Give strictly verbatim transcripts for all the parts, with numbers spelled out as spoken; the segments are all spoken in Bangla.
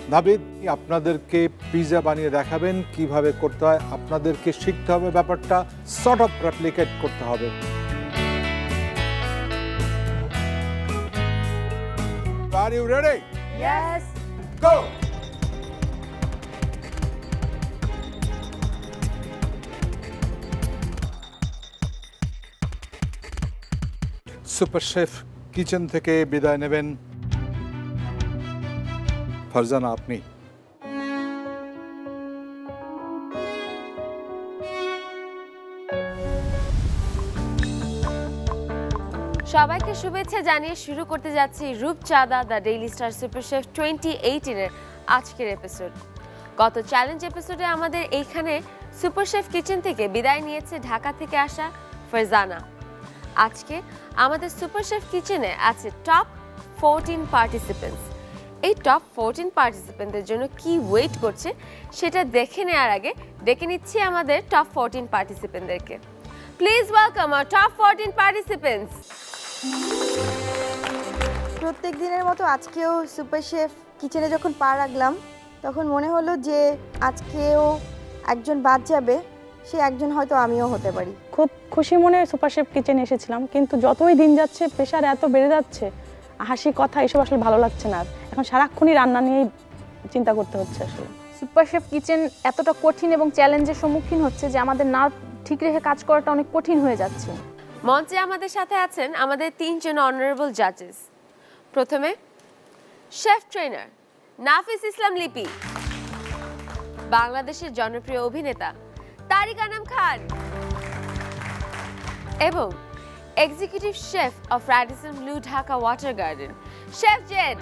নাবিদ আপনাদেরকে পিৎজা বানিয়ে দেখাবেন কিভাবে করতে হয়, আপনাদেরকে শিখতে হবে ব্যাপারটা, সর্ট অফ রেপ্লিকেট করতে হবে। Are you ready? Yes. Go. Super chef kitchen থেকে বিদায় নেবেন ফারজানা আপনি। সবাইকে শুভেচ্ছা জানিয়ে শুরু করতে যাচ্ছি Rupchanda the Daily Star super chef twenty eighteen এর আজকের এপিসোড। গত চ্যালেঞ্জ এপিসোডে আমাদের এইখানে সুপার শেফ কিচেন থেকে বিদায় নিয়েছে ঢাকা থেকে আসা ফারজানা। আজকে আমাদের সুপার শেফ কিচেনে আছে টপ ফোরটিন পার্টিসিপেন্টস। এই টপ ফোরটিন পার্টিসিপেন্টদের জন্য কি ওয়েট করছে সেটা দেখে নেওয়ার আগে ডেকে নিচ্ছি আমাদের টপ ফোরটিন পার্টিসিপেন্টদেরকে। Please welcome our top fourteen participants. প্রত্যেক দিনের মতো আজকেও সুপার শেফ কিচেনে যখন পা রাখলাম তখন মনে হলো যে আজকেও একজন বাদ যাবে, সে একজন হয়তো আমিও হতে পারি। খুব খুশি মনে সুপার শেফ কিচেনে এসেছিলাম, কিন্তু যতই দিন যাচ্ছে প্রেশার এত বেড়ে যাচ্ছে, হাসি কথা এসব আসলে ভালো লাগছে না। এখন সারাক্ষণই রান্না নিয়েই চিন্তা করতে হচ্ছে। আসলে সুপার শেফ কিচেন এতটা কঠিন এবং চ্যালেঞ্জের সম্মুখীন হচ্ছে যে আমাদের নার্ভ ঠিক রেখে কাজ করাটা অনেক কঠিন হয়ে যাচ্ছে। মঞ্চে আমাদের সাথে আছেন আমাদের তিনজন অনারেবল জাজেস। প্রথমে শেফ ট্রেনার নাফিস ইসলাম লিপি, বাংলাদেশের জনপ্রিয় অভিনেতা তারিক আনাম খান এবং executive chef of Radisson Blu Dhaka Water Garden chef Z.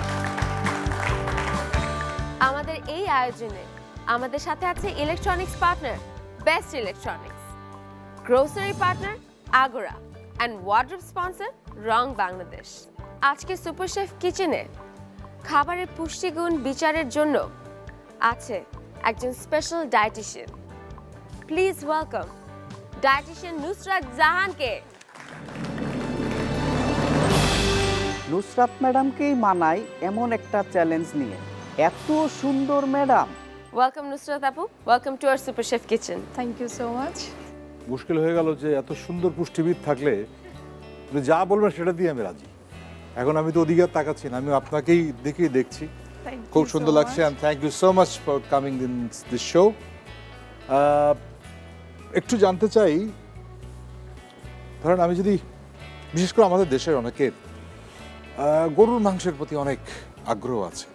আমাদের এই আয়োজনে আমাদের সাথে আছে electronics partner Best Electronics, grocery partner Agora and wardrobe sponsor Rang Bangladesh. আজকে সুপার শেফ কিচেনে খাবারের পুষ্টিগুণ বিচারের জন্য আছে একজন special dietitian. Please welcome dietitian Nusrat জাহানকে। নুসরাত ম্যাডামকেই মানাই এমন একটা চ্যালেঞ্জ নিয়ে, এত সুন্দর ম্যাডাম। ওয়েলকাম নুসরাত আপু, welcome to our super chef kitchen. Thank you so much. মুশকিল হয়ে গেল যে এত সুন্দর পুষ্টিবিদ থাকলে যা বলবেন সেটা দিয়ে আমি রাজি। এখন আমি তো ওদিকে তাকাচ্ছি না, আমি আপনাকেই দেখেই দেখছি, খুব সুন্দর লাগছে। And thank you so much for coming in this show. একটু জানতে চাই, ধরেন আমি যদি বিশেষ করে আমাদের দেশের অনেকের গরুর মাংসের প্রতি অনেক আগ্রহ আছে,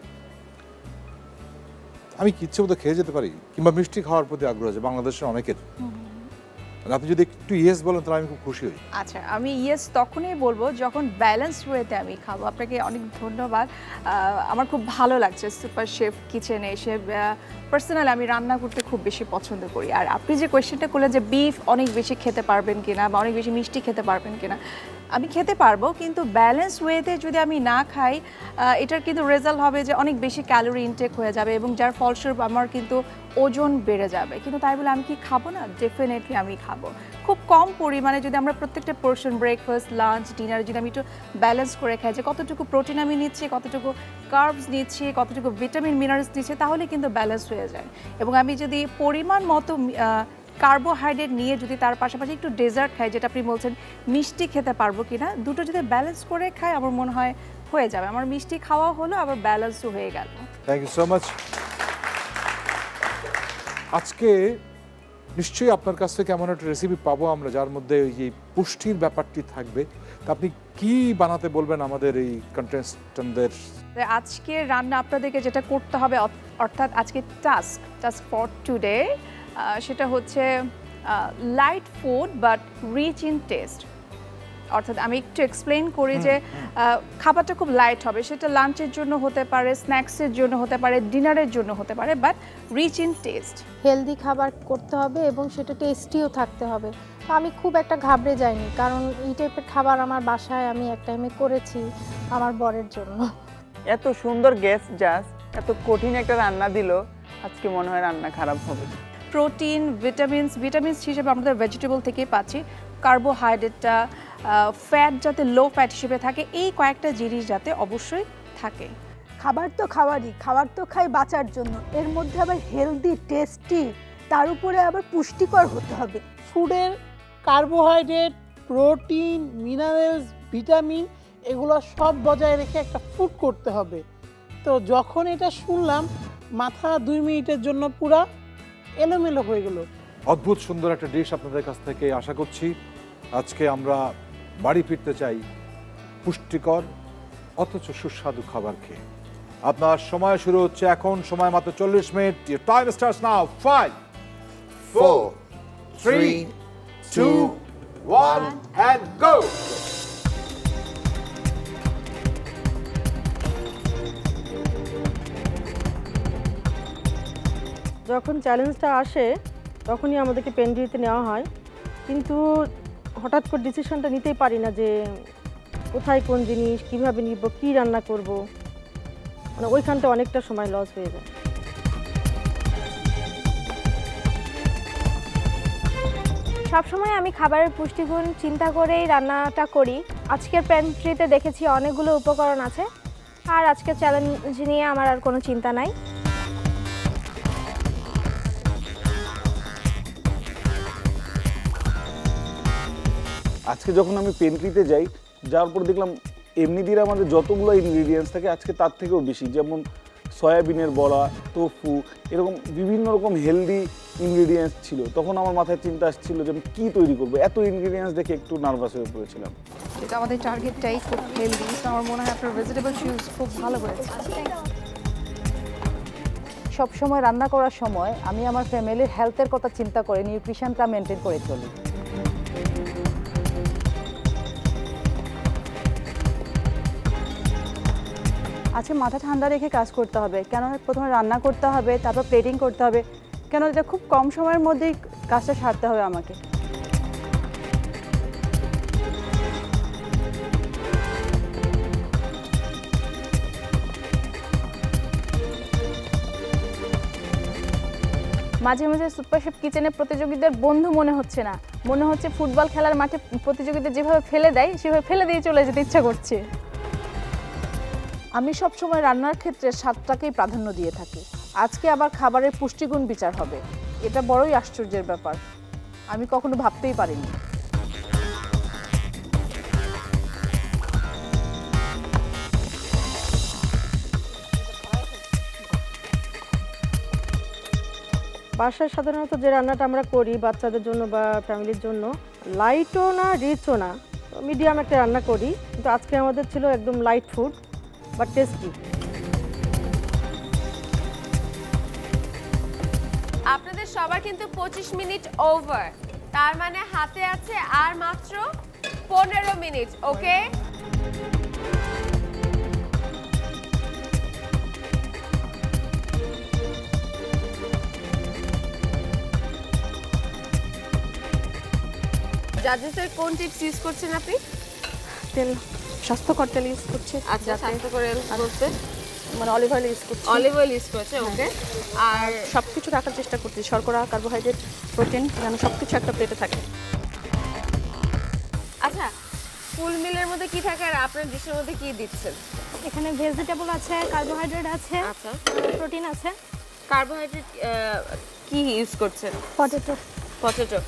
আমি কি ইচ্ছে মতো খেয়ে যেতে পারি, কিংবা মিষ্টি খাওয়ার প্রতি আগ্রহ আছে বাংলাদেশের অনেকের, আপনি যদি একটু ইয়েস বলেন তাহলে আমি খুব খুশি হই। আচ্ছা, আমি ইয়েস তখনই বলবো যখন ব্যালেন্সড ওয়েতে আমি খাবো। আপনাকে অনেক ধন্যবাদ, আমার খুব ভালো লাগছে সুপার শেফ কিচেনে এসে। পার্সোনালি আমি রান্না করতে খুব বেশি পছন্দ করি। আর আপনি যে কোয়েশ্চেনটা করলেন যে বিফ অনেক বেশি খেতে পারবেন কিনা বা অনেক বেশি মিষ্টি খেতে পারবেন কিনা, আমি খেতে পারবো, কিন্তু ব্যালেন্স ওয়েতে যদি আমি না খাই এটার কিন্তু রেজাল্ট হবে যে অনেক বেশি ক্যালোরি ইনটেক হয়ে যাবে এবং যার ফলস্বরূপ আমার কিন্তু ওজন বেড়ে যাবে। কিন্তু তাই বলে আমি কি খাবো না? ডেফিনেটলি আমি খাবো, খুব কম পরিমাণে। যদি আমরা প্রত্যেকটা পোর্শন ব্রেকফাস্ট লাঞ্চ ডিনার যদি আমি একটু ব্যালেন্স করে খাই, যে কতটুকু প্রোটিন আমি নিচ্ছি, কতটুকু কার্বস নিচ্ছি, কতটুকু ভিটামিন মিনারেলস নিচ্ছি, তাহলে কিন্তু ব্যালেন্স হয়ে যায়। এবং আমি যদি পরিমাণ মতো কার্বোহাইড্রেট নিয়ে যদি তার পাশাপাশি একটু ডেজার্ট খাই, যেটা আপনি বলছেন মিষ্টি খেতে পারবো কিনা, দুটো যদি ব্যালেন্স করে খাই আমার মনে হয় হয়ে যাবে। আমার মিষ্টি খাওয়া হলো, আবার ব্যালেন্সও হয়ে গেল। Thank you so much. আজকে নিশ্চয়ই আপনার কাছ থেকে এমন একটা রেসিপি পাবো আমরা যার মধ্যে এই পুষ্টির ব্যাপারটি থাকবে। তা আপনি কি বানাতে বলবেন আমাদের এই কন্টেস্টেন্টদের? আজকে রান্না আপনাদেরকে যেটা করতে হবে, অর্থাৎ আজকে টাস্ক টাস্ক ফর টুডে, সেটা হচ্ছে light food but rich in taste. অর্থাৎ আমি একটু এক্সপ্লেন করি যে খাবারটা খুব লাইট হবে, সেটা লাঞ্চের জন্য হতে পারে, স্ন্যাক্সের জন্য হতে পারে, ডিনারের জন্য হতে পারে, but rich in taste. Healthy খাবার করতে হবে এবং সেটা টেস্টিও থাকতে হবে। তো আমি খুব একটা ঘাবড়ে যাইনি, কারণ এই টাইপের খাবার আমার বাসায় আমি এক টাইমে করেছি আমার বরের জন্য। এত সুন্দর গেস্ট জাস্ট এত কঠিন একটা রান্না দিল, আজকে মনে হয় রান্না খারাপ হবে। প্রোটিন ভিটামিনস ভিটামিনস হিসেবে আমাদের ভেজিটেবল থেকেই পাচ্ছি, কার্বোহাইড্রেটটা ফ্যাট যাতে লো ফ্যাট হিসেবে থাকে, এই কয়েকটা জিনিস যাতে অবশ্যই থাকে। খাবার তো খাওয়ারই, খাবার তো খাই বাঁচার জন্য, এর মধ্যে আবার হেলদি, টেস্টি, তার উপরে আবার পুষ্টিকর হতে হবে। ফুডের কার্বোহাইড্রেট, প্রোটিন, মিনারেলস, ভিটামিন এগুলো সব বজায় রেখে একটা ফুড করতে হবে। তো যখন এটা শুনলাম মাথা দুই মিনিটের জন্য পুরা এলোমেলো হয়ে গেল। অদ্ভুত সুন্দর একটা ডিশ আপনাদের কাছ থেকে আশা করছি। আজকে আমরা বাড়ি ফিরতে চাই পুষ্টিকর অথচ সুস্বাদু খাবার খেয়ে। আপনার সময় শুরু হচ্ছে এখন, সময় মাত্র চল্লিশ মিনিট। Time starts now. Five four three two one and go. যখন চ্যালেঞ্জটা আসে তখনই আমাদেরকে পেন্ডিতে নেওয়া হয়, কিন্তু হঠাৎ করে ডিসিশনটা নিতেই পারি না যে কোথায় কোন জিনিস, কিভাবে নিব, কি রান্না করব, মানে ওইখানটা অনেকটা সময় লস হয়ে যায়। সবসময় আমি খাবারের পুষ্টিগুণ চিন্তা করেই রান্নাটা করি। আজকের প্যান্ট্রিতে দেখেছি অনেকগুলো উপকরণ আছে, আর আজকের চ্যালেঞ্জ নিয়ে আমার আর কোনো চিন্তা নাই। আজকে যখন আমি পেন্ট্রিতে যাই, যাওয়ার পর দেখলাম এমনি দিয়ে আমাদের যতগুলো ইনগ্রিডিয়েন্টস থাকে আজকে তার থেকেও বেশি, যেমন সয়াবিনের বড়া, তোফু, এরকম বিভিন্ন রকম হেলদি ইনগ্রিডিয়েন্টস ছিল। তখন আমার মাথায় চিন্তা আসছিল যে আমি কী তৈরি করবো, এত ইনগ্রিডিয়েন্টস দেখে একটু নার্ভাস হয়ে পড়েছিলাম। এটা আমাদের টার্গেটটাই খুব হেলদি, আমার মনে হয় আপনার ভেজিটেবল চুজ খুব ভালো করেছে। সব সময় রান্না করার সময় আমি আমার ফ্যামিলির হেলথের কথা চিন্তা করে নিউট্রিশনটা মেনটেন করে চলি। আজকে মাথা ঠান্ডা রেখে কাজ করতে হবে, কেন প্রথমে রান্না করতে হবে, তারপর প্লেটিং করতে হবে, কেন এটা খুব কম সময়ের মধ্যেই কাজটা সারতে হবে আমাকে। মাঝে মাঝে সুপার শেফ কিচেনে প্রতিযোগীদের বন্ধু মনে হচ্ছে না, মনে হচ্ছে ফুটবল খেলার মাঠে প্রতিযোগীদের যেভাবে ফেলে দেয় সেভাবে ফেলে দিয়ে চলে যেতে ইচ্ছা করছে। আমি সব সময় রান্নার ক্ষেত্রে স্বাদটাকেই প্রাধান্য দিয়ে থাকি। আজকে আবার খাবারের পুষ্টিগুণ বিচার হবে, এটা বড়ই আশ্চর্যের ব্যাপার, আমি কখনো ভাবতেই পারিনি। বাসায় সাধারণত যে রান্নাটা আমরা করি বাচ্চাদের জন্য বা ফ্যামিলির জন্য, লাইটও না রিচও না, মিডিয়াম একটা রান্না করি, কিন্তু আজকে আমাদের ছিল একদম লাইট ফুড বা টেস্টি। আপনাদের সবার কিন্তু পঁচিশ মিনিট ওভার, তার মানে হাতে আছে আর মাত্র পনেরো মিনিট। ওকে, জাজেসের কোন টিপস ইউজ করছেন আপনি? তেল, স্বাস্থ্যকর তেল ইউজ করছে। আচ্ছা, স্বাস্থ্যকর তেল বলতে মানে অলিভ অয়েল ইউজ করছি। অলিভ অয়েল ইউজ করছে। ওকে, আর সব কিছু রাখার চেষ্টা করছি, শর্করা, কার্বোহাইড্রেট, প্রোটিন, যেন সব কিছু একটা প্লেটে থাকে। আচ্ছা, ফুল মিলের মধ্যে কি থাকে আর আপনার ডিশের মধ্যে কি দিচ্ছেন? এখানে ভেজিটেবল আছে, কার্বোহাইড্রেট আছে, আচ্ছা, প্রোটিন আছে। কার্বোহাইড্রেট কি ইউজ করছেন? পটেটো। পটেটো।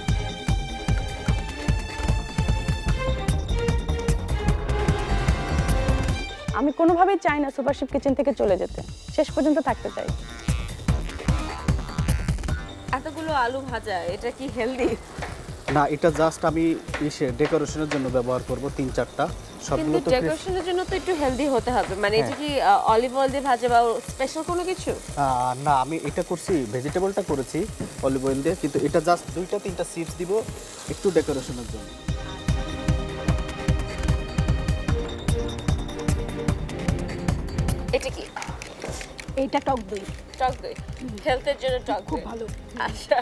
আমি কোনোভাবেই চাই না সুপার শেফ কিচেন থেকে চলে যেতে, শেষ পর্যন্ত থাকতে চাই। এতগুলো আলু ভাজা, এটা কি হেলদি? না, এটা জাস্ট আমি ইসে ডেকোরেশনের জন্য ব্যবহার করব তিন চারটা। সবগুলো কিন্তু তো ডেকোরেশনের জন্য তো একটু হেলদি হতে হবে, মানে এটা কি অলিভ অয়েল দিয়ে ভাজা বা স্পেশাল কোনো কিছু? না, আমি এটা করছি, ভেজিটেবলটা করেছি অলিভ অয়েল দিয়ে, কিন্তু এটা জাস্ট দুইটা তিনটা চিপস দিব একটু ডেকোরেশনের জন্য। এটা কি? এইটা টক দই। টক দই হেলথের জন্য টক খুব ভালো। আচ্ছা,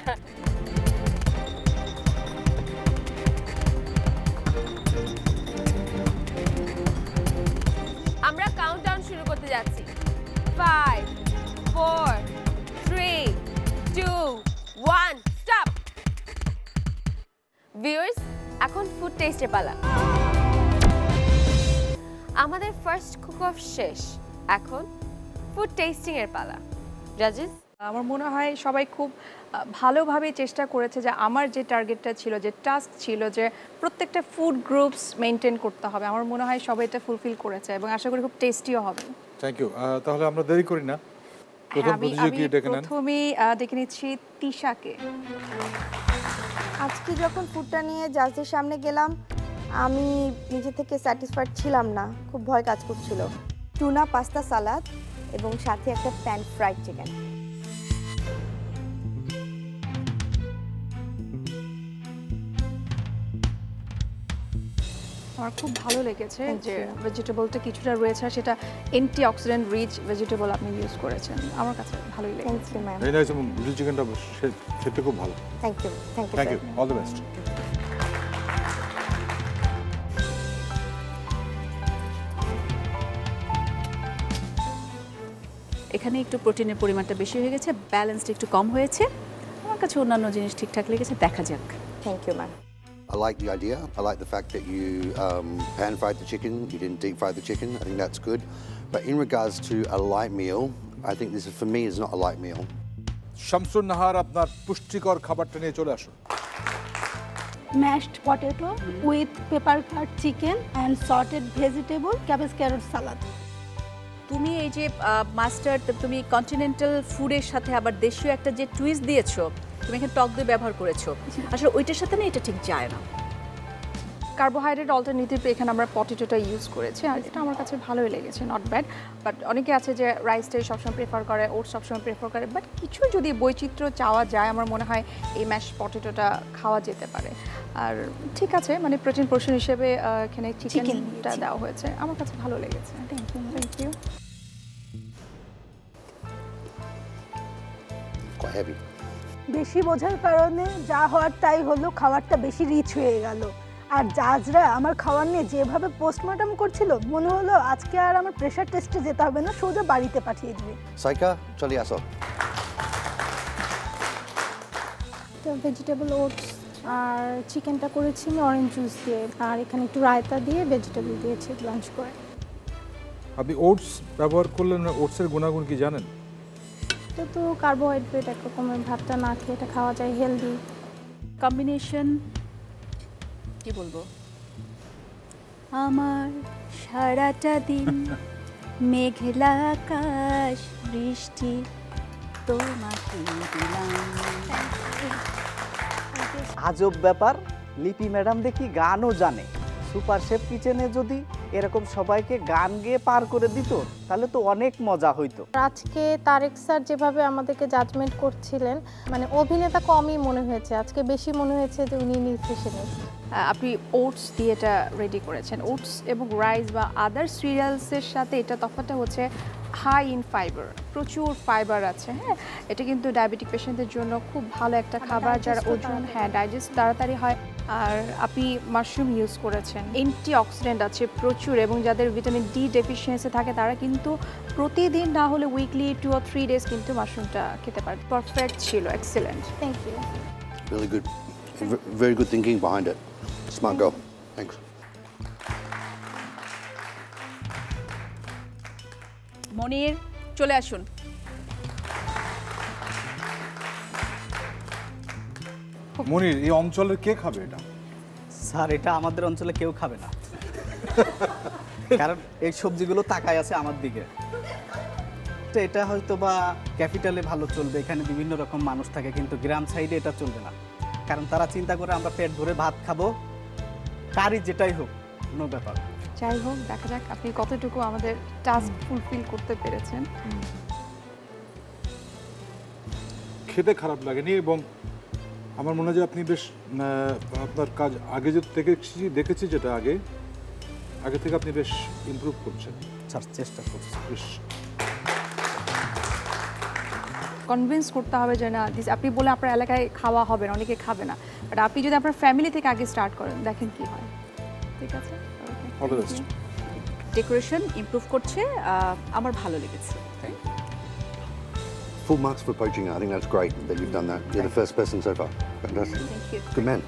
আমরা কাউন্টডাউন শুরু করতে যাচ্ছি। Five four three two one stop. Viewers, এখন ফুড টেস্টের পালা। আমাদের ফার্স্ট কুক অফ শেষ, এখন ফুড টেস্টিং এর পালা। জাজেস, আমার মনে হয় সবাই খুব ভালোভাবে চেষ্টা করেছে যে আমার যে টার্গেটটা ছিল, যে টাস্ক ছিল, যে প্রত্যেকটা ফুড গ্রুপস মেনটেন করতে হবে, আমার মনে হয় সবাই এটা ফুলফিল করেছে এবং আশা করি খুব টেস্টিও হবে। Thank you. তাহলে আমরা দেরি করি না, প্রথম প্রতিযোগী ডেকে নেন। প্রথমেই ডেকে নিচ্ছি তিশাকে। আজকে যখন ফুডটা নিয়ে জাজের সামনে গেলাম, আমি নিজে থেকে স্যাটিসফাইড ছিলাম না, খুব ভয় কাজ করছিল। টুনা পাস্তা সালাদ এবং সাথে একটা প্যান ফ্রাইড চিকেন। আমার খুব ভালো লেগেছে যে ভেজিটেবলটা কিছুটা রয়েছে, সেটা অ্যান্টি অক্সিডেন্ট রিচ ভেজিটেবল আপনি ইউজ করেছেন, আমার কাছে ভালোই লেগেছে। ম্যাম এই নাইস, এবং গ্রিল চিকেনটা খেতে খুব ভালো। Thank you thank you thank you, all the best. এখানে একটু প্রোটিনের পরিমাণটা বেশি হয়ে গেছে, ব্যালেন্সটা একটু কম হয়েছে। আমার কাছে অন্যান্য জিনিস ঠিকঠাক লেগেছে, দেখা যাক। Thank you ma'am. I like the idea. I like the fact that you um, pan fried the chicken, you didn't deep fry the chicken. I think that's good. But in regards to a light meal, I think this is, for me, is not a light meal. Shamsun Nahar, আপনার পুষ্টিকর খাবারটা নিয়ে চলে আসুন। Mashed potato with pepper cut chicken and sauteed vegetable, cabbage carrot salad. তুমি এই যে মাস্টার, তুমি কন্টিনেন্টাল ফুডের সাথে আবার দেশীয় একটা যে টুইস্ট দিয়েছো, তুমি এখানে টক দই ব্যবহার করেছো, আসলে ওইটার সাথে না এটা ঠিক যায় না। কার্বোহাইড্রেট অল্টারনেটিভ এখানে আমরা পটেটোটা ইউজ করেছি, আর এটা আমার কাছে ভালোই লেগেছে, নট ব্যাড। বাট অনেকে আছে যে রাইসটাই সবসময় প্রেফার করে, ওটস সবসময় প্রেফার করে, বাট কিছু যদি বৈচিত্র্য চাওয়া যায়, আমার মনে হয় এই ম্যাশ পটেটোটা খাওয়া যেতে পারে। আর ঠিক আছে, মানে প্রোটিন পোর্শন হিসেবে এখানে চিকেনটা দেওয়া হয়েছে, আমার কাছে ভালো লেগেছে। Thank you thank you. Quite heavy. বেশি বোঝার কারণে যা হওয়ার তাই হলো, খাবারটা বেশি রিচ হয়ে গেল। আর জাজরা আমার খাবার নিয়ে যেভাবে পোস্টমর্টম করছিল, মনে হলো আজকে আর আমার প্রেশার টেস্টে যেতে হবে না, সোজা বাড়িতে পাঠিয়ে দিবে। Saika, চলে আসো। তো ভেজিটেবল ওটস আর চিকেনটা করেছি আমি অরেঞ্জ জুস দিয়ে, আর এখানে একটু রায়তা দিয়ে ভেজিটেবল দিয়েছি লাঞ্চ করে। আপনি ওটস ব্যবহার করলেন, ওটসের গুণাগুণ কি জানেন? এটা তো কার্বোহাইড্রেট, এক রকমের ভাতটা না খেয়ে এটা খাওয়া যায়, হেলদি কম্বিনেশন। কি বলবো, আমার সারাটা দিন মেঘলা আকাশ বৃষ্টি তোমাকে দিলাম। আজব ব্যাপার, লিপি ম্যাডাম দেখি গানও জানে। সুপার শেফ কিচেনে যদি এরকম সবাইকে গান গেয়ে পার করে দিত, তাহলে তো অনেক মজা হইতো। আজকে তারেক স্যার যেভাবে আমাদেরকে জাজমেন্ট করছিলেন, মানে অভিনেতা কমই মনে হয়েছে, আজকে বেশি মনে হয়েছে যে উনি নিউট্রিশনিস্ট। আপনি ওটস দিয়ে এটা রেডি করেছেন, ওটস এবং রাইস বা আদার সিরিয়ালসের সাথে এটা তফাৎটা হচ্ছে হাই ইন ফাইবার, প্রচুর ফাইবার আছে। হ্যাঁ, এটা কিন্তু ডায়াবেটিক পেশেন্টদের জন্য খুব ভালো একটা খাবার, যারা ওজন, হ্যাঁ ডাইজেস্ট তাড়াতাড়ি হয়। আর আপনি মাশরুম ইউজ করেছেন, অ্যান্টি অক্সিডেন্ট আছে প্রচুর, এবং যাদের ভিটামিন ডি ডেফিসিয়েন্সি থাকে তারা কিন্তু প্রতিদিন না হলে weekly two or three days কিন্তু মাশরুমটা খেতে পারে। পারফেক্ট ছিল, excellent. Thank you. Really good. V- very good thinking behind it. Smart girl. Thanks. Monir, চলে আসুন। মনির, এই অঞ্চলের কে খাবে এটা? স্যার, এটা আমাদের অঞ্চলে কেউ খাবে না, কারণ এই সবজিগুলো তাকায় আছে আমার দিকে। তো এটা হয়তো বা ক্যাপিটালে ভালো চলবে, এখানে বিভিন্ন রকম মানুষ থাকে, কিন্তু গ্রাম সাইডে এটা চলবে না, কারণ তারা চিন্তা করে আমরা পেট ভরে ভাত খাবো, কারি যেটাই হোক, কোনো ব্যাপার। যাই হোক, দেখা যাক আপনি কতটুকু আমাদের টাস্ক ফুলফিল করতে পেরেছেন। খেতে খারাপ লাগেনি, এবং আমার মনে হয় যে আপনি বেশ আপনার কাজ আগে যে দেখেছি দেখেছি যেটা আগে আগে থেকে আপনি বেশ ইমপ্রুভ করছেন। স্যার, চেষ্টা করছি। বেশ কনভিন্স করতে হবে যে না, আপনি বলে আপনার এলাকায় খাওয়া হবে না, অনেকে খাবে না, বাট আপনি যদি আপনার ফ্যামিলি থেকে আগে স্টার্ট করেন, দেখেন কি হয়। ঠিক আছে, all the best. Decoration improve করছে, আমার ভালো লেগেছে। Full marks for poaching. I think that's great that you've done that. You're the first person so far. Fantastic. Thank you. Good man.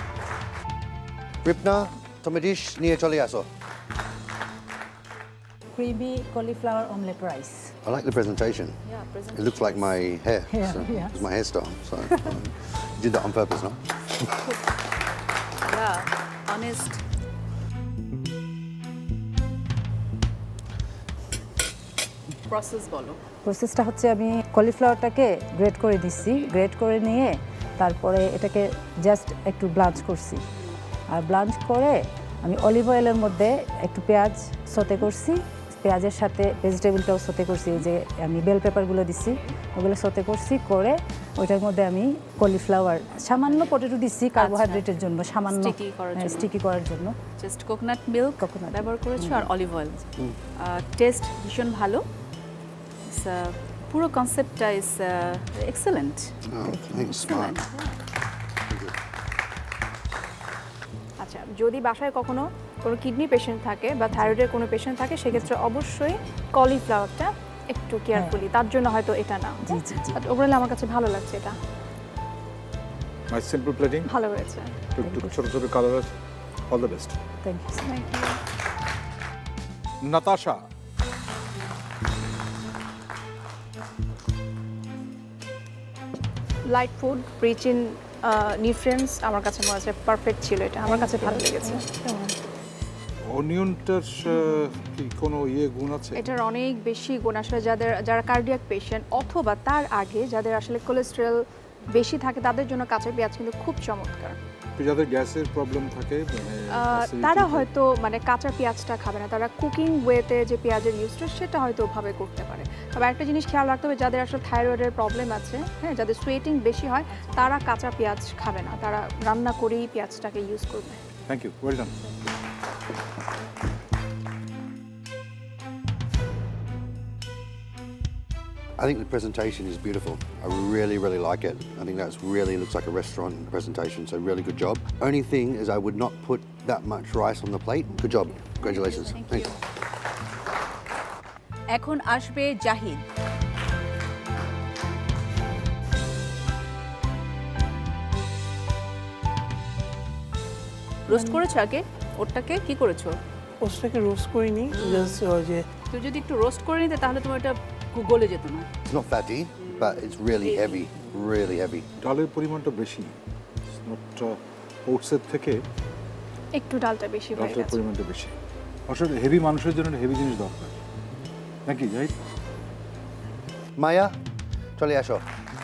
Ripna, tomadish niye chole aso. creamy cauliflower omelette rice. I like the presentation. Yeah, presentation. It looks like my hair. Yeah, so yeah. It's my hairstyle. So um, you did that on purpose, no? Yeah, honest. Process বলো। প্রসেসটা হচ্ছে আমি কলিফ্লাওয়ারটাকে গ্রেট করে দিচ্ছি, গ্রেট করে নিয়ে তারপরে এটাকে জাস্ট একটু ব্লাঞ্চ করছি, আর ব্লাঞ্চ করে আমি অলিভ অয়েলের মধ্যে একটু পেঁয়াজ সতে করছি, পেঁয়াজের সাথে ভেজিটেবলটাও সতে করছি, যে আমি বেল পেপারগুলো দিচ্ছি ওগুলো সতে করছি, করে ওইটার মধ্যে আমি কলিফ্লাওয়ার সামান্য পটেটো দিচ্ছি কার্বোহাইড্রেটের জন্য, সামান্য স্টিকি করার জন্য, স্টিকি করার জন্য জাস্ট কোকোনাট মিল্ক কোকোনাট ব্যবহার করেছো আর অলিভ অয়েল। টেস্ট ভীষণ ভালো, পুরো কনসেপ্টটা ইজ এক্সেলেন্ট। আচ্ছা, যদি বাসায় কখনো কোনো কিডনি পেশেন্ট থাকে বা থাইরয়েডের কোনো পেশেন্ট থাকে সেক্ষেত্রে অবশ্যই কলিফ্লাওয়ারটা একটু কেয়ারফুলি, তার জন্য হয়তো এটা না। বাট ওভারঅল আমার কাছে ভালো লাগছে এটা। মাই সিম্পল প্লেটিং ভালো হয়েছে, একটু ছোট ছোট কালার আছে। All the best. Thank you. Thank you. Natasha, light food rich in nutrients, আমার কাছে মনে হচ্ছে পারফেক্ট ছিল এটা, আমার কাছে ভালো লেগেছে। অনিয়নটার কি কোনো ইয়ে গুণ আছে? এটার অনেক বেশি গুণ আসলে যাদের যারা কার্ডিয়াক পেশেন্ট অথবা তার আগে যাদের আসলে কোলেস্টেরল বেশি থাকে তাদের জন্য কাঁচা পেঁয়াজ কিন্তু খুব চমৎকার। যাদের গ্যাসের প্রবলেম থাকে তারা হয়তো মানে কাঁচা পেঁয়াজটা খাবে না, তারা কুকিং ওয়েতে যে পেঁয়াজের ইউজটা সেটা হয়তো ওভাবে করতে পারে। তবে একটা জিনিস খেয়াল রাখতে হবে, যাদের আসলে থাইরয়েডের প্রবলেম আছে, হ্যাঁ, যাদের সোয়েটিং বেশি হয় তারা কাঁচা পেঁয়াজ খাবে না, তারা রান্না করেই পেঁয়াজটাকে ইউজ করবে। Thank you, well done. I think the presentation is beautiful. I really, really like it. I think that's really looks like a restaurant presentation, so really good job. Only thing is I would not put that much rice on the plate. Good job. Congratulations. Thank Thanks. you. এখন আসবে জাহিদ। রোস্ট করেছো আগে ওটাকে, কি করেছো? ওটাকে রোস্ট করিনি, জাস্ট ওই যে তুই যদি একটু রোস্ট করে নিতে তাহলে তোমার এটা গলে যেত না। It's not fatty, but it's really heavy, really heavy. ডালের পরিমাণটা বেশি, নট ওটসের থেকে একটু ডালটা বেশি হয়ে ডালের গেছে। পরিমাণটা বেশি। আসলে হেভি মানুষের জন্য হেভি জিনিস দরকার নাকি, রাইট? Maya, চলে আসো।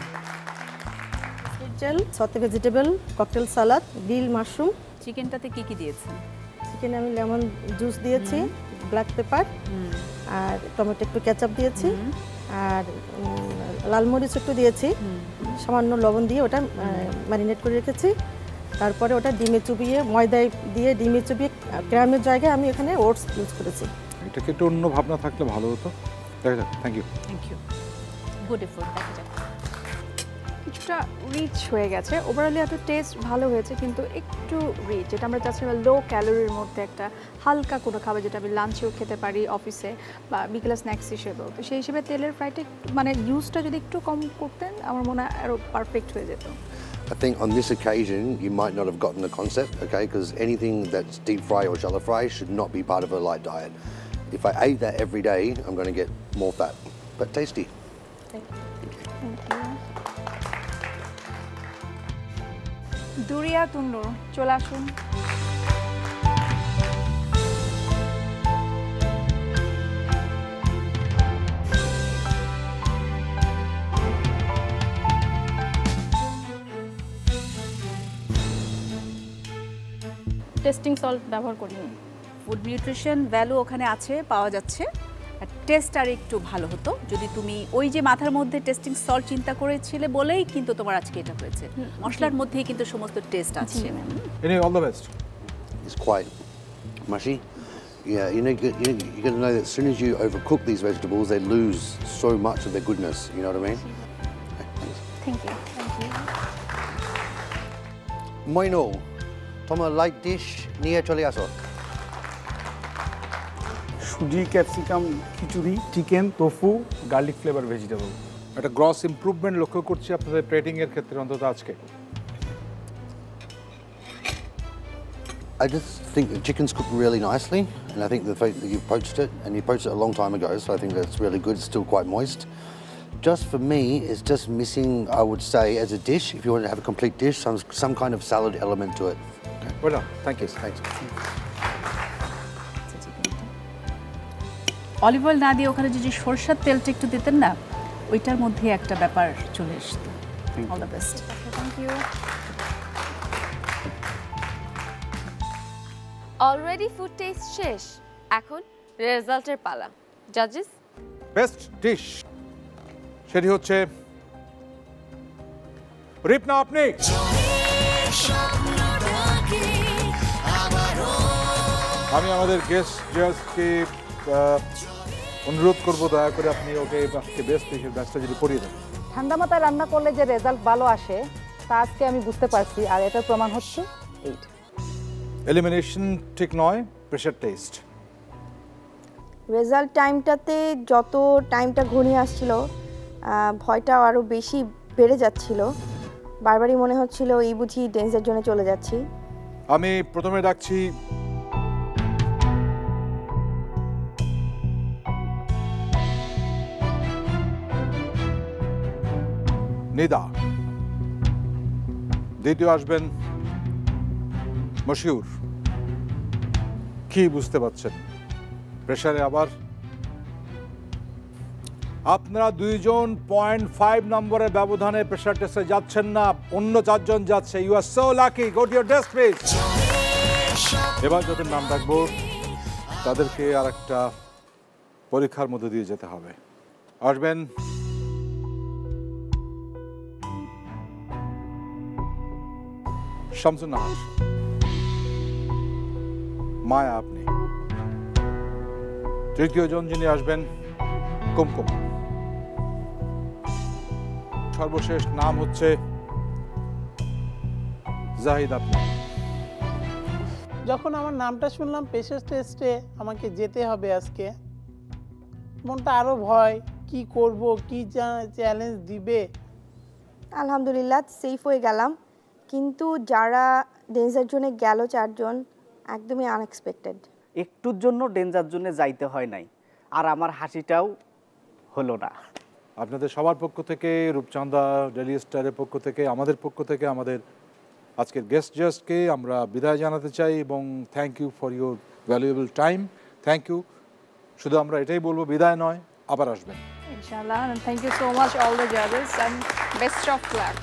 Gel, sauté vegetable, cocktail salad, grill mushroom. চিকেনটাতে কি কি দিয়েছেন? চিকেনে আমি লেমন জুস দিয়েছি, ব্ল্যাক পেপার আর টমেটো একটু কেচাপ দিয়েছি, আর লাল মরিচ একটু দিয়েছি, সামান্য লবণ দিয়ে ওটা ম্যারিনেট করে রেখেছি। তারপরে ওটা ডিমে চুবিয়ে, ময়দায় দিয়ে ডিমে চুবিয়ে, ক্রামের জায়গায় আমি এখানে ওটস ইউজ করেছি। এটাকে একটু অন্য ভাবনা থাকলে ভালো হতো। দেখা যাক। Thank you. Thank you. Good effort. দেখা যাক। কিছুটা রিচ হয়ে গেছে, ওভারঅলি এত টেস্ট ভালো হয়েছে, কিন্তু একটু রিচ, যেটা আমরা চাচ্ছিলাম লো ক্যালোরির মধ্যে একটা হালকা কোনো খাবার যেটা আমি লাঞ্চেও খেতে পারি অফিসে বা বিকেলে স্ন্যাক্স হিসেবেও। তো সেই হিসেবে তেলের ফ্রাইটা মানে ইউজটা যদি একটু কম করতেন আমার মনে হয় আরও পারফেক্ট হয়ে যেত। I think on this occasion you might not have gotten the concept, okay? Because anything that's deep fry or shallow fry should not be part of a light diet. If I ate that every day, I'm going to get more fat, but tasty. Thank you. Thank you. দুরিয়া তুন্নুর, চলে আসুন। টেস্টিং সল্ট ব্যবহার করিনি। ফুড নিউট্রিশন ভ্যালু ওখানে আছে, পাওয়া যাচ্ছে, আর টেস্ট আর একটু ভালো হতো যদি তুমি ওই যে মাথার মধ্যে টেস্টিং সল্ট চিন্তা করেছিলে বলেই কিন্তু তোমার আজকে এটা হয়েছে। মশলার মধ্যেই কিন্তু সমস্ত টেস্ট আছে। Any all the best. It's quite mushy. Yeah, you know, you, you, you got to know that as soon as you overcook these vegetables, they lose so much of their goodness. You know what I mean? Thank you. Thank you. Moino, তোমার লাইট ডিশ নিয়ে চলে আসো। সুজি, capsicum, khichuri, chicken, tofu, garlic flavour vegetable. একটা গ্রস ইমপ্রুভমেন্ট লক্ষ্য করছি আপনাদের প্লেটিং এর ক্ষেত্রে, অন্তত আজকে। I I just think the chicken's cooked really nicely, and I think the fact that you poached it, and you poached it a long time ago, so I think that's really good. It's still quite moist. Just for me, it's just missing, I would say, as a dish, if you want to have a complete dish, some, some kind of salad element to it. Okay. Well done. Thank you. Thanks. Olive oil না দিয়ে ওখানে যদি সরষের তেলটা একটু দিতেন না, ওইটার মধ্যে একটা ব্যাপার চলে আসতো। All the best. Thank you. Already food taste শেষ, এখন রেজাল্টের পালা। জাজেস, বেস্ট ডিশ সেটি হচ্ছে রিপনা আপনি। আমি আমাদের গেস্ট জাজকে অনুরোধ করবো দয়া করে আপনি ওকে আজকে বেস্ট ডিশের ব্যাচটা যদি পড়িয়ে দেন। ঠান্ডা মাথায় রান্না করলে যে রেজাল্ট ভালো আসে তা আজকে আমি বুঝতে পারছি, আর এটার প্রমাণ হচ্ছে এইটা। এলিমিনেশন ঠিক নয়, প্রেশার টেস্ট। রেজাল্ট টাইমটাতে যত টাইমটা ঘনিয়ে আসছিল, ভয়টা আরও বেশি বেড়ে যাচ্ছিল। বারবারই মনে হচ্ছিল এই বুঝি ডেন্সের জন্য চলে যাচ্ছি। আমি প্রথমে ডাকছি নিদা, দ্বিতীয় আসবেন মশিউর। কি বুঝতে পারছেন প্রেসারে আবার আপনারা দুইজন পয়েন্ট ফাইভ নম্বরের ব্যবধানে প্রেসার টেস্টে যাচ্ছেন না, অন্য চারজন যাচ্ছে। You are so lucky, go to your desk please. এবার যাদের নাম রাখবো তাদেরকে আর একটা পরীক্ষার মধ্যে দিয়ে যেতে হবে। আসবেন শামসুন নাহার, মায়া আপনি। তৃতীয় জন যিনি আসবেন কুমকুম। সর্বশেষ নাম হচ্ছে জাহিদ আপনি। যখন আমার নামটা শুনলাম প্রেশার টেস্টে আমাকে যেতে হবে আজকে, মনটা আরো ভয়, কি করব, কি চ্যালেঞ্জ দিবে। আলহামদুলিল্লাহ সেফ হয়ে গেলাম, কিন্তু যারা ডেঞ্জার জোনে গেল চারজন একদমই আনএক্সপেক্টেড। একটুর জন্য ডেঞ্জার জোনে যাইতে হয় নাই, আর আমার হাসিটাও হলো না। আপনাদের সবার পক্ষ থেকে, রূপচাঁদা ডেইলি স্টারের পক্ষ থেকে, আমাদের পক্ষ থেকে আমাদের আজকের গেস্ট জাজকে আমরা বিদায় জানাতে চাই এবং thank you for your valuable time. Thank you. শুধু আমরা এটাই বলবো, বিদায় নয়, আবার আসবেন ইনশাআল্লাহ। and thank you so much all the judges and best of luck.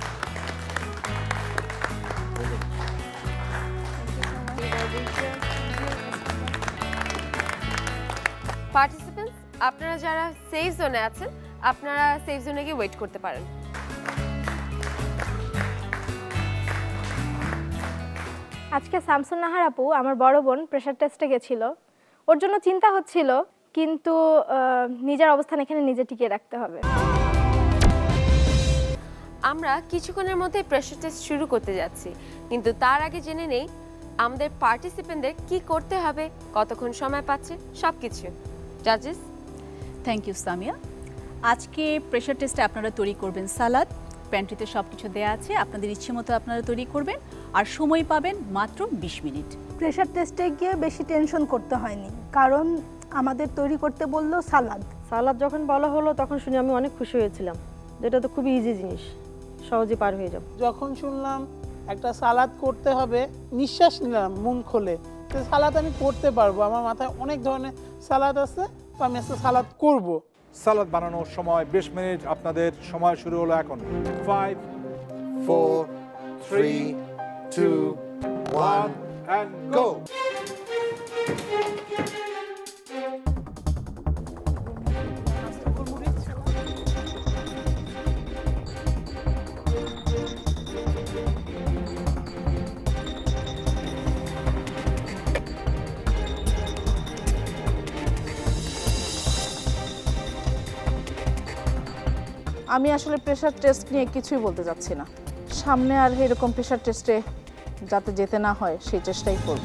Participants, আপনারা যারা সেফ জোনে আছেন আপনারা সেফ জোনে গিয়ে ওয়েট করতে পারেন। আজকে শামসুন নাহার আপু, আমার বড় বোন, প্রেশার টেস্টে গেছিল। ওর জন্য চিন্তা হচ্ছিল, কিন্তু নিজের অবস্থান এখানে নিজে টিকিয়ে রাখতে হবে। আমরা কিছুক্ষণের মধ্যে প্রেশার টেস্ট শুরু করতে যাচ্ছি, কিন্তু তার আগে জেনে নেই আমাদের পার্টিসিপেন্টদের কি করতে হবে, কতক্ষণ সময় পাচ্ছে, সব কিছু। জাজেস, থ্যাংক ইউ সামিয়া। আজকে প্রেশার টেস্টে আপনারা তৈরি করবেন সালাদ, প্যান্ট্রিতে সব কিছু দেওয়া আছে, আপনাদের ইচ্ছে মতো আপনারা তৈরি করবেন, আর সময় পাবেন মাত্র বিশ মিনিট। প্রেশার টেস্টে গিয়ে বেশি টেনশন করতে হয়নি, কারণ আমাদের তৈরি করতে বললো সালাদ। সালাদ যখন বলা হলো তখন শুনে আমি অনেক খুশি হয়েছিলাম, যেটা তো খুবই ইজি জিনিস, সহজে পার হয়ে যাব। যখন শুনলাম একটা সালাদ করতে হবে, নিঃশ্বাস নিলাম মন খুলে, তো সালাদ আমি করতে পারবো। আমার মাথায় অনেক ধরনের সালাদ আছে, তো আমি একটা সালাদ করব। সালাদ বানানোর সময় বিশ মিনিট। আপনাদের সময় শুরু হলো এখন। Five, four, three, two, one, and go. আমি আসলে প্রেশার টেস্ট নিয়ে কিছুই বলতে চাচ্ছি না। সামনে আর এরকম প্রেশার টেস্টে যাতে যেতে না হয় সেই চেষ্টাই করব।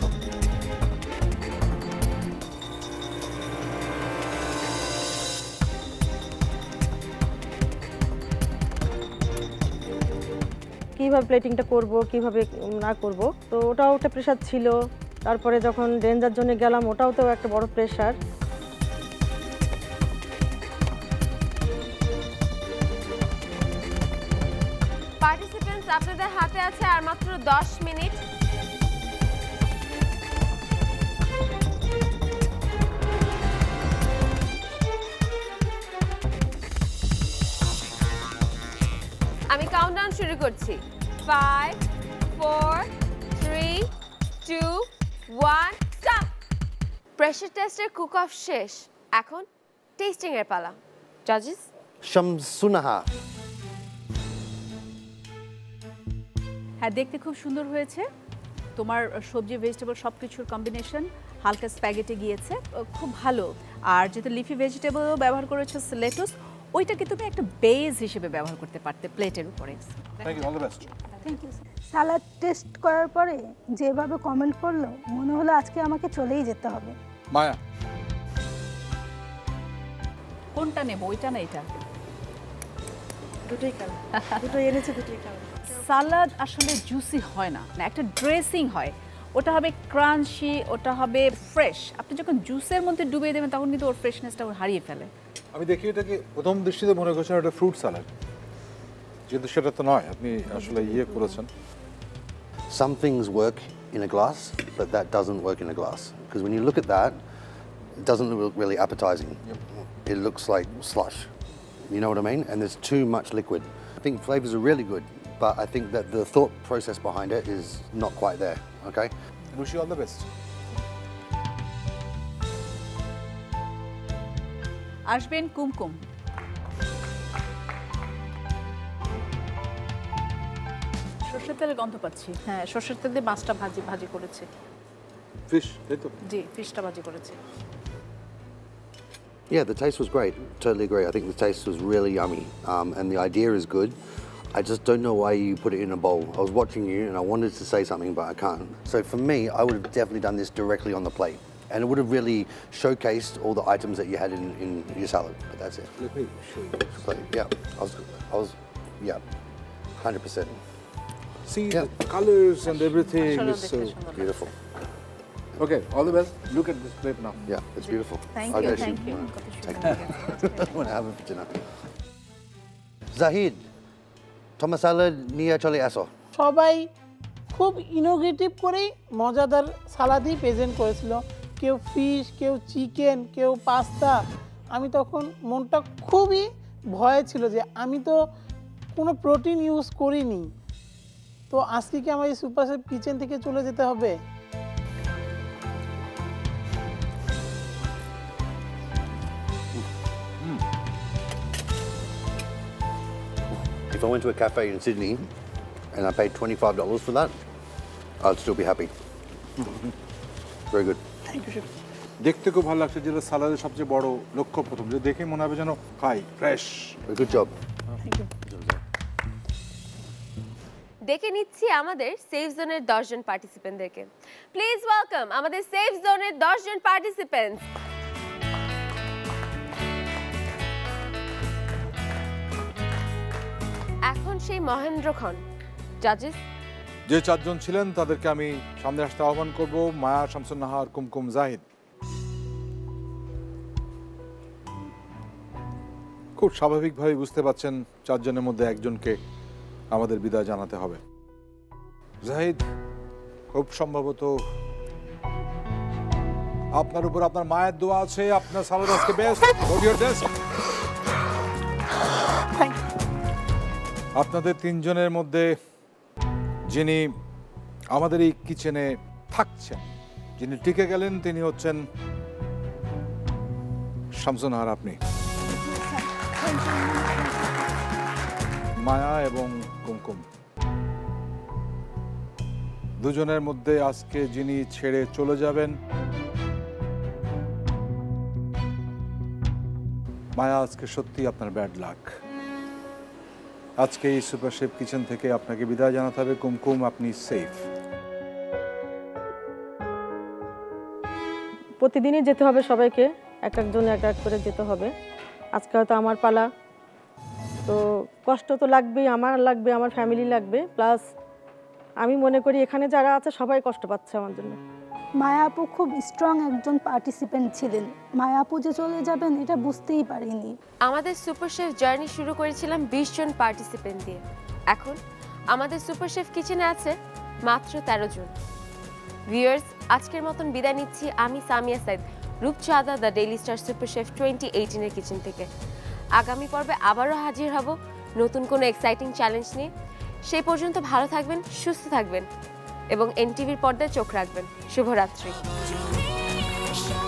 কীভাবে প্লেটিংটা করব, কিভাবে না করব, তো ওটাও একটা প্রেশার ছিল। তারপরে যখন রেঞ্জার জন্য গেলাম ওটাও তো একটা বড় প্রেশার। পার্টিসিপেন্টস আপনাদের হাতে আছে আর মাত্র দশ মিনিট। আমি কাউন্টডাউন শুরু করছি। Five four three two one stop. Pressure টেস্টের কুক অফ শেষ, এখন টেস্টিং এর পালা। জাজেস, Shamsunaha. হ্যাঁ, দেখতে খুব সুন্দর হয়েছে। তোমার সবজি ভেজিটেবল সব কিছুর কম্বিনেশন হালকা স্প্যাগেটে গিয়েছে, খুব ভালো। আর যেহেতু লিফি ভেজিটেবলও ব্যবহার করেছো, লেটুস, ওইটাকে তুমি একটা বেজ হিসেবে ব্যবহার করতে পারতে প্লেটের উপরে। Thank you, all the best. Thank you. Salad taste করার পরে যেভাবে কমেন্ট করলো মনে হলো আজকে আমাকে চলেই যেতে হবে। মায়া, কোনটা নেব, ওইটা না এটা? দুটোই কালার, দুটোই এনেছে, দুটোই কালার। সালাদ আসলে জুসি হয় না, না একটা ড্রেসিং হয়, ওটা হবে ক্রাঞ্চি, ওটা হবে ফ্রেশ। আপনি যখন জুসের মধ্যে ডুবিয়ে দেবেন তখন কিন্তু ওর ফ্রেশনেসটা ওর হারিয়ে ফেলে। আমি দেখি এটাকে প্রথম দৃষ্টিতে মনে করছেন এটা ফ্রুট স্যালাড, কিন্তু সেটা তো নয়, আপনি আসলে ইয়ে করেছেন। Some things work in a glass, but that doesn't work in a glass. Because when you look at that, it doesn't look really appetizing. Yep. It looks like slush. You know what I mean? And there's too much liquid. I think flavors are really good, but I think that the thought process behind it is not quite there, okay? Wish you all the best. আসবেন কুমকুম। সরষের তেলের গন্ধ পাচ্ছি। হ্যাঁ, সরষের তেল দিয়ে মাছটা ভাজি ভাজি করেছে। ফিশ, তাই তো? জি, ফিশটা ভাজি করেছে। Yeah, the taste was great. Totally agree. I think the taste was really yummy, um, and the idea is good. I just don't know why you put it in a bowl. I was watching you and I wanted to say something, but I can't. So for me, I would have definitely done this directly on the plate, and it would have really showcased all the items that you had in, in your salad. But that's it. Let me show you this. Plate. Yeah, I was, I was, yeah, one hundred percent. See yeah. the colors and everything is so beautiful. Okay, all the best. Look at this plate now. Yeah, it's beautiful. Thank I'll you, go thank shoot. you. Take it. When I have it for dinner. Zahid, Thomas salad niya chole aso. সবাই খুব ইনোভেটিভ করেই মজাদার সালাদই প্রেজেন্ট করেছিল। কেউ ফিশ, কেউ চিকেন, কেউ পাস্তা। আমি তখন মনটা খুবই ভয়ে ছিল যে আমি তো কোনো প্রোটিন ইউজ করিনি, তো আজকে কি আমার এই সুপার শেফ কিচেন থেকে চলে যেতে হবে? If I went to a cafe in Sydney and I paid twenty-five dollars for that, I'd still be happy. Very good. Thank you, chef. দেখতে খুব ভালো লাগছে, যেটা সালাদের সবচেয়ে বড় লক্ষ্য প্রথম, যে দেখে মনে হবে যেন খাই fresh. Good job. Thank you. ডেকে নিচ্ছি আমাদের সেফ জোনের দশ জন পার্টিসিপেন্টদেরকে। প্লিজ ওয়েলকাম আমাদের সেফ জোনের দশ জন পার্টিসিপেন্টস। এখন সেই মহেন্দ্রক্ষণ। জাজেস, যে চারজন ছিলেন তাদেরকে আমি সামনে আসতে আহ্বান করব। মায়া, শামসুন্নাহা আর কুমকুম জাহিদ। খুব স্বাভাবিকভাবে বুঝতে পারছেন চারজনের মধ্যে একজনকে আমাদের বিদায় জানাতে হবে। জাহিদ, খুব সম্ভবত আপনার উপর আপনার মায়ের দোয়া আছে, আপনার সালাদ আজকে best. Go to your desk. আপনাদের তিনজনের মধ্যে যিনি আমাদের এই কিচেনে থাকছেন, যিনি টিকে গেলেন, তিনি হচ্ছেন শামসুন্নাহার, আপনি। মায়া এবং কুমকুম, দুজনের মধ্যে আজকে যিনি ছেড়ে চলে যাবেন, মায়া, আজকে সত্যি আপনার ব্যাড লাক। আজকে এই সুপার শেফ কিচেন থেকে আপনাকে বিদায় জানাতে হবে। কুমকুম, আপনি সেফ। প্রতিদিনই যেতে হবে সবাইকে, এক একজন এক এক করে যেতে হবে। আজকে হয়তো আমার পালা, তো কষ্ট তো লাগবেই, আমার লাগবে, আমার ফ্যামিলি লাগবে, প্লাস আমি মনে করি এখানে যারা আছে সবাই কষ্ট পাচ্ছে আমার জন্য। মায়া আপু খুব স্ট্রং একজন পার্টিসিপেন্ট ছিলেন, মায়া আপু যে চলে যাবেন এটা বুঝতেই পারিনি। আমাদের সুপার শেফ জার্নি শুরু করেছিলাম বিশ জন পার্টিসিপেন্ট দিয়ে, এখন আমাদের সুপার শেফ কিচেনে আছে মাত্র তেরো জন। ভিউয়ার্স, আজকের মতন বিদায় নিচ্ছি আমি Samia Sayeed, Rupchanda the Daily Star super chef twenty এইটিনের কিচেন থেকে। আগামী পর্বে আবারও হাজির হব নতুন কোনো এক্সাইটিং চ্যালেঞ্জ নিয়ে। সেই পর্যন্ত ভালো থাকবেন, সুস্থ থাকবেন এবং এনটিভির পর্দায় চোখ রাখবেন। শুভরাত্রি।